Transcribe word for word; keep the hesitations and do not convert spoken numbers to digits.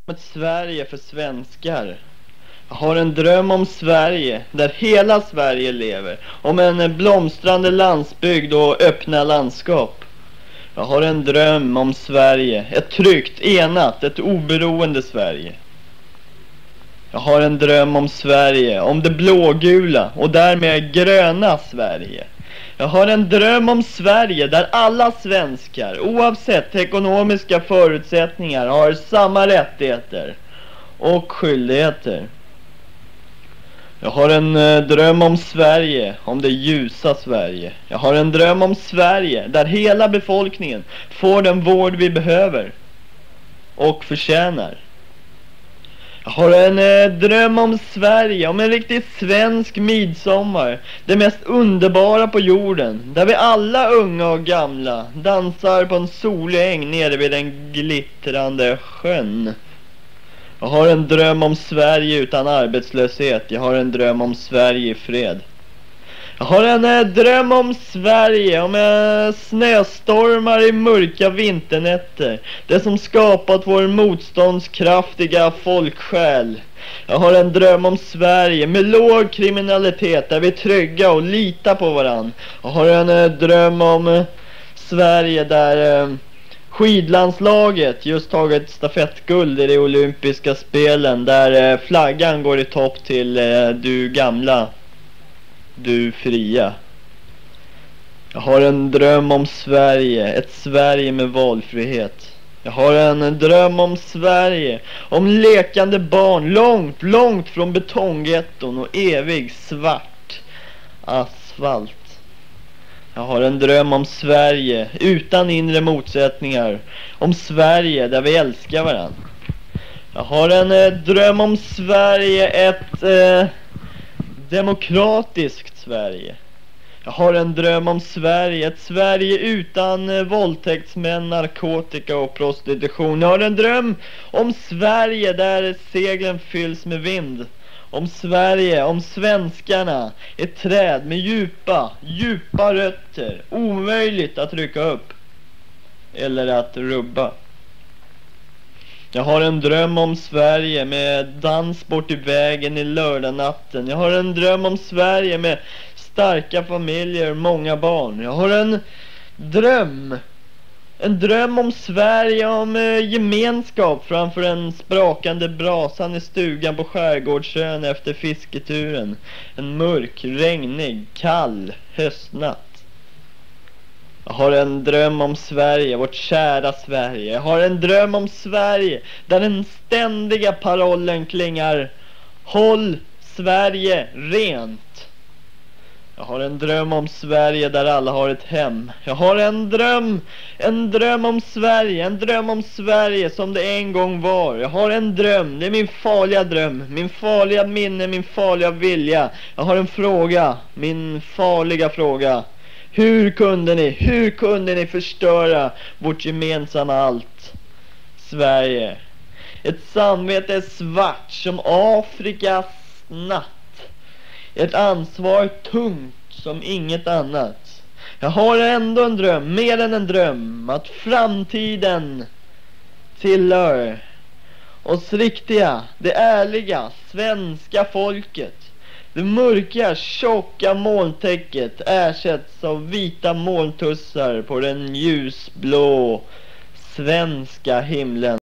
Ett Sverige för svenskar. Jag har en dröm om Sverige där hela Sverige lever. Om en blomstrande landsbygd och öppna landskap. Jag har en dröm om Sverige. Ett tryggt, enat, ett oberoende Sverige. Jag har en dröm om Sverige. Om det blågula och därmed gröna Sverige. Jag har en dröm om Sverige där alla svenskar, oavsett ekonomiska förutsättningar, har samma rättigheter och skyldigheter. Jag har en eh, dröm om Sverige, om det ljusa Sverige. Jag har en dröm om Sverige där hela befolkningen får den vård vi behöver och förtjänar. Jag har en eh, dröm om Sverige, om en riktigt svensk midsommar. Det mest underbara på jorden. Där vi alla, unga och gamla, dansar på en solig äng nere vid den glittrande sjön. Jag har en dröm om Sverige utan arbetslöshet. Jag har en dröm om Sverige i fred. Jag har en eh, dröm om Sverige, om eh, snöstormar i mörka vinternätter. Det som skapat vår motståndskraftiga folksjäl. Jag har en dröm om Sverige med låg kriminalitet, där vi är trygga och litar på varann. Jag har en eh, dröm om eh, Sverige där eh, skidlandslaget just tagit stafettguld i de olympiska spelen. Där eh, flaggan går i topp till eh, du gamla, du fria. Jag har en dröm om Sverige, ett Sverige med valfrihet. Jag har en dröm om Sverige, om lekande barn långt, långt från betonggetton och evig svart asfalt. Jag har en dröm om Sverige utan inre motsättningar, om Sverige där vi älskar varandra. Jag har en eh, dröm om Sverige, ett eh, demokratiskt Sverige. Jag har en dröm om Sverige, ett Sverige utan eh, våldtäktsmän, narkotika och prostitution. Jag har en dröm om Sverige där seglen fylls med vind. Om Sverige, om svenskarna, ett träd med djupa, djupa rötter, omöjligt att rycka upp eller att rubba. Jag har en dröm om Sverige med dans bort i vägen i lördagnatten. Jag har en dröm om Sverige med starka familjer, många barn. Jag har en dröm, en dröm om Sverige, om eh, gemenskap framför en sprakande brasan i stugan på Skärgårdsön efter fisketuren. En mörk, regnig, kall höstnatt. Jag har en dröm om Sverige, vårt kära Sverige. Jag har en dröm om Sverige där den ständiga parollen klingar: håll Sverige rent. Jag har en dröm om Sverige där alla har ett hem. Jag har en dröm, en dröm om Sverige, en dröm om Sverige som det en gång var. Jag har en dröm, det är min farliga dröm, min farliga minne, min farliga vilja. Jag har en fråga, min farliga fråga. Hur kunde ni, hur kunde ni förstöra vårt gemensamma allt? Sverige. Ett samvete är svart som Afrikas natt. Ett ansvar tungt som inget annat. Jag har ändå en dröm, mer än en dröm, att framtiden tillhör oss riktiga, det ärliga svenska folket. Det mörka, tjocka molntäcket ersätts av vita molntussar på den ljusblå svenska himlen.